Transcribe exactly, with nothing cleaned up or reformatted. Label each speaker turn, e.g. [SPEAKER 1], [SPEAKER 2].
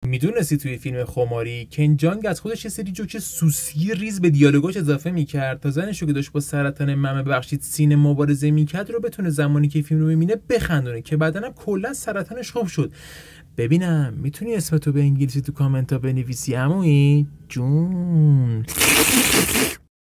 [SPEAKER 1] میدونستی توی فیلم خماری کن جانگ از خودش یه سری جوک سوسی ریز به دیالوگاش اضافه میکرد تا زنشو که داشت با سرطان ممه ببخشید سینه مبارزه میکرد رو بتونه زمانی که فیلم رو میبینه بخندونه که بعدن هم کلا سرطانش خوب شد. ببینم میتونی اسمتو به انگلیسی تو کامنت ها بنویسی عمویی جون؟